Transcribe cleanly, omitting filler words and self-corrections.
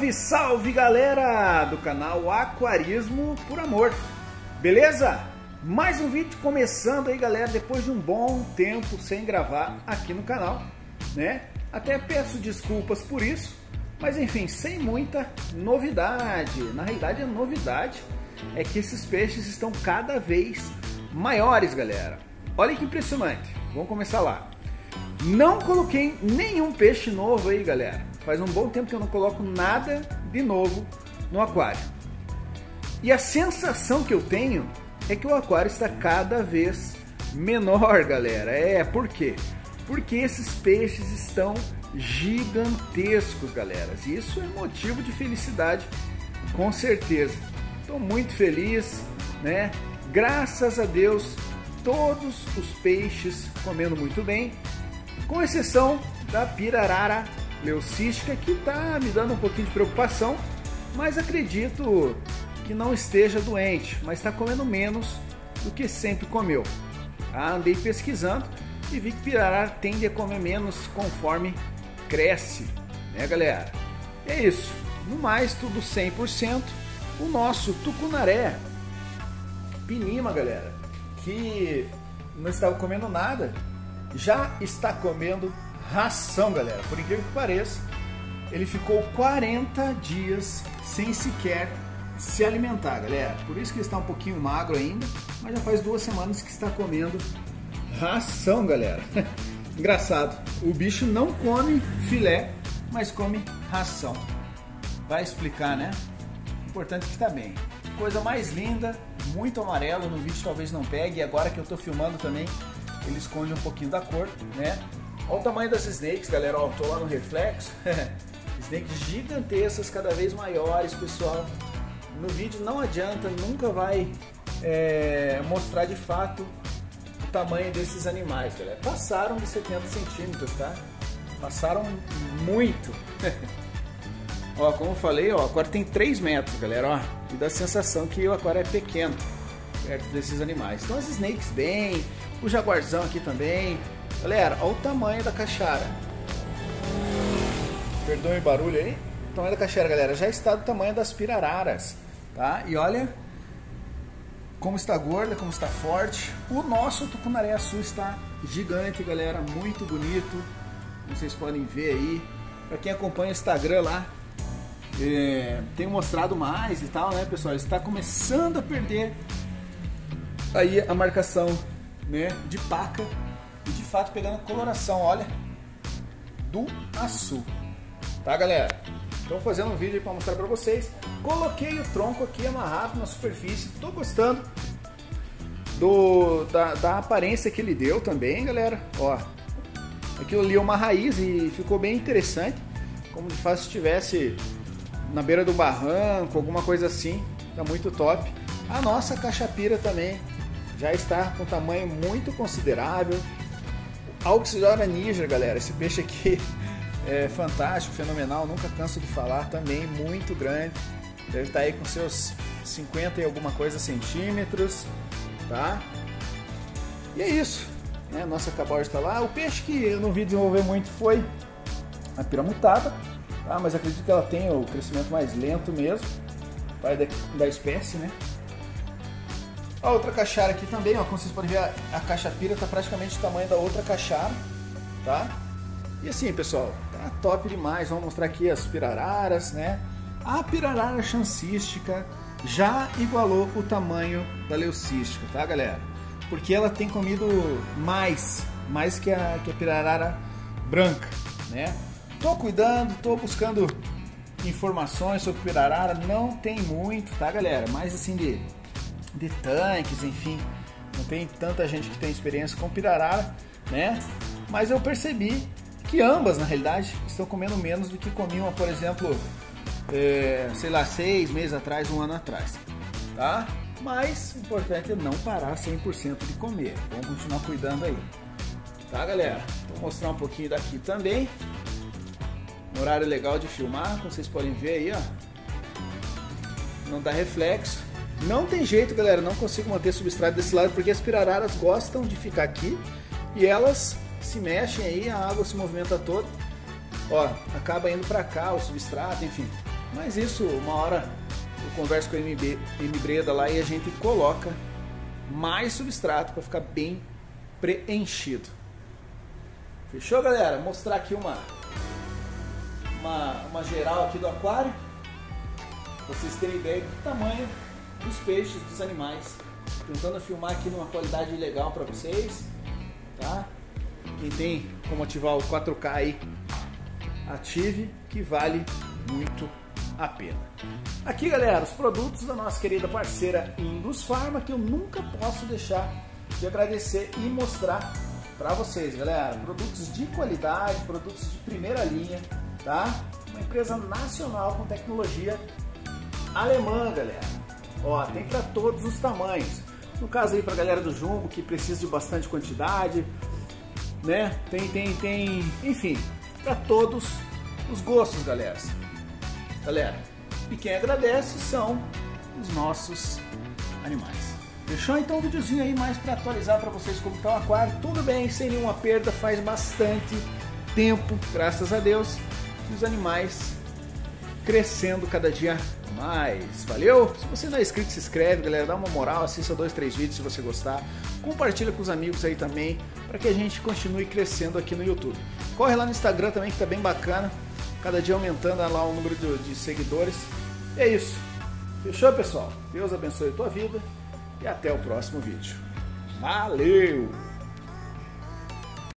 Salve, salve galera do canal Aquarismo por Amor, beleza? Mais um vídeo começando aí galera, depois de um bom tempo sem gravar aqui no canal, né? Até peço desculpas por isso, mas enfim, sem muita novidade. Na realidade a novidade é que esses peixes estão cada vez maiores galera. Olha que impressionante, vamos começar lá. Não coloquei nenhum peixe novo aí galera. Faz um bom tempo que eu não coloco nada de novo no aquário. E a sensação que eu tenho é que o aquário está cada vez menor, galera. Por quê? Porque esses peixes estão gigantescos, galera. E isso é motivo de felicidade, com certeza. Estou muito feliz, né? Graças a Deus, todos os peixes comendo muito bem, com exceção da pirarara leucística, que está me dando um pouquinho de preocupação, mas acredito que não esteja doente, mas está comendo menos do que sempre comeu. Andei pesquisando e vi que pirarara tende a comer menos conforme cresce, né galera? E é isso, no mais tudo 100%. O nosso tucunaré pinima galera, que não estava comendo nada, já está comendo ração, galera. Por incrível que pareça, ele ficou 40 dias sem sequer se alimentar, galera. Por isso que ele está um pouquinho magro ainda, mas já faz 2 semanas que está comendo ração, galera. Engraçado, o bicho não come filé, mas come ração. Vai explicar, né? Importante que está bem. Coisa mais linda, muito amarelo, no vídeo talvez não pegue, e agora que eu estou filmando também, ele esconde um pouquinho da cor, né? Olha o tamanho das snakes, galera, ó, tô lá no reflexo, snakes gigantescas, cada vez maiores, pessoal. No vídeo não adianta, nunca vai mostrar de fato o tamanho desses animais, galera. Passaram de 70 centímetros, tá? Passaram muito. Ó, como eu falei, ó, o aquário tem 3 metros, galera, ó, e dá a sensação que o aquário é pequeno perto desses animais. Então as snakes bem, o jaguarzão aqui também. Galera, olha o tamanho da caixara. Perdoe o barulho aí. O tamanho da caixara, galera, já está do tamanho das pirararas, tá? E olha como está gorda, como está forte. O nosso tucunaré azul está gigante, galera, muito bonito. Como vocês podem ver aí. Para quem acompanha o Instagram lá, tenho mostrado mais e tal, né, pessoal? Ele está começando a perder aí a marcação, né, de paca. E de fato pegando coloração, olha, do açul, tá galera? Estou fazendo um vídeo para mostrar para vocês. Coloquei o tronco aqui amarrado na superfície, estou gostando da aparência que ele deu também, galera. Ó, aquilo ali é uma raiz e ficou bem interessante, como se estivesse na beira do barranco, alguma coisa assim. Tá muito top. A nossa cachapira também já está com tamanho muito considerável. Auxiliora Niger, galera, esse peixe aqui é fantástico, fenomenal, nunca canso de falar, também muito grande, deve estar aí com seus 50 e alguma coisa centímetros, tá? E é isso, né? Nossa caborja está lá. O peixe que eu não vi desenvolver muito foi a piramutada, tá? Mas acredito que ela tenha o crescimento mais lento mesmo, pai da espécie, né? A outra caixara aqui também, ó, como vocês podem ver, a cachapira está praticamente do tamanho da outra caixara, tá? E assim, pessoal, tá top demais. Vamos mostrar aqui as pirararas, né? A pirarara chancística já igualou o tamanho da leucística, tá, galera? Porque ela tem comido mais que a pirarara branca, né? Tô cuidando, tô buscando informações sobre pirarara, não tem muito, tá, galera? Mas assim, de tanques, enfim, não tem tanta gente que tem experiência com pirarara, né? Mas eu percebi que ambas, na realidade, estão comendo menos do que comiam, por exemplo, sei lá, 6 meses atrás, 1 ano atrás, tá? Mas o importante é não parar 100% de comer. Vamos continuar cuidando aí, tá, galera? Vou mostrar um pouquinho daqui também. Um horário legal de filmar, como vocês podem ver aí, ó. Não dá reflexo. Não tem jeito, galera, não consigo manter substrato desse lado porque as pirararas gostam de ficar aqui e elas se mexem aí, a água se movimenta toda. Ó, acaba indo para cá o substrato, enfim. Mas isso, uma hora eu converso com a MB Breda lá e a gente coloca mais substrato para ficar bem preenchido. Fechou, galera? Vou mostrar aqui uma geral aqui do aquário, pra vocês terem ideia do tamanho dos peixes, dos animais. Tentando filmar aqui numa qualidade legal para vocês, tá? Quem tem como ativar o 4K aí, ative, que vale muito a pena. Aqui, galera, os produtos da nossa querida parceira Indus Pharma, que eu nunca posso deixar de agradecer e mostrar para vocês, galera. Produtos de qualidade, produtos de primeira linha, tá? Uma empresa nacional com tecnologia alemã, galera. Ó, tem para todos os tamanhos. No caso aí para a galera do Jumbo, que precisa de bastante quantidade, né? Tem, enfim, para todos os gostos, galera. E quem agradece são os nossos animais. Fechou? Então um videozinho aí mais para atualizar para vocês como está o aquário. Tudo bem, sem nenhuma perda, faz bastante tempo, graças a Deus, e os animais crescendo cada dia mais. Valeu? Se você não é inscrito, se inscreve, galera, dá uma moral, assista 2, 3 vídeos se você gostar. Compartilha com os amigos aí também, para que a gente continue crescendo aqui no YouTube. Corre lá no Instagram também, que tá bem bacana. Cada dia aumentando lá o número de seguidores. E é isso. Fechou, pessoal? Deus abençoe a tua vida e até o próximo vídeo. Valeu!